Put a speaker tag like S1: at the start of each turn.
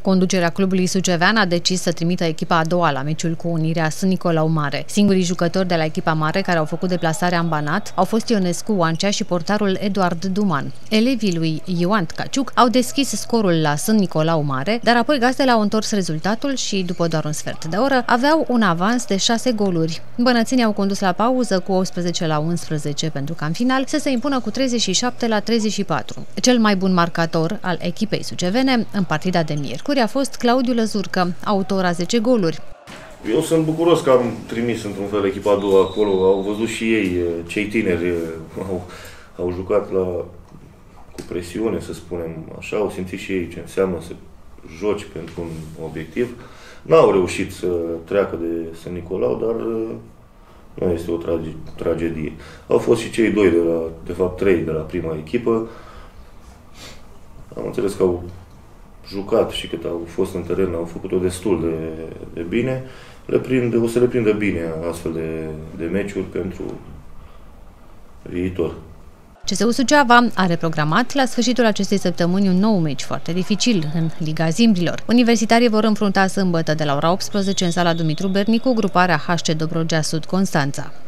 S1: Conducerea clubului sucevean a decis să trimită echipa a doua la meciul cu Unirea Sân Nicolau Mare. Singurii jucători de la echipa mare care au făcut deplasarea în Banat au fost Ionescu Oancea și portarul Eduard Duman. Elevii lui Ioan Tcaciuc au deschis scorul la Sân Nicolau Mare, dar apoi gazdele au întors rezultatul și, după doar un sfert de oră, aveau un avans de 6 goluri. Bănățenii au condus la pauză cu 18-11 pentru ca în final să se impună cu 37-34. Cel mai bun marcator al echipei sucevene în partida de miercuri a fost Claudiu Lăzurcă, autor a 10 goluri.
S2: Eu sunt bucuros că am trimis într-un fel echipa a doua acolo, au văzut și ei, cei tineri, au jucat cu presiune, să spunem așa, au simțit și ei ce înseamnă să joci pentru un obiectiv. N-au reușit să treacă de Sân Nicolau, dar nu este o tragedie. Au fost și cei doi, de fapt 3 de la prima echipă. Am înțeles că au jucat și cât au fost în teren, au făcut-o destul de bine. O să le prindă bine astfel de meciuri pentru viitor.
S1: CSU Suceava are programat la sfârșitul acestei săptămâni un nou meci foarte dificil în Liga Zimbrilor. Universitarii vor înfrunta sâmbătă de la ora 18 în sala Dumitru Bernicu gruparea HC Dobrogea Sud Constanța.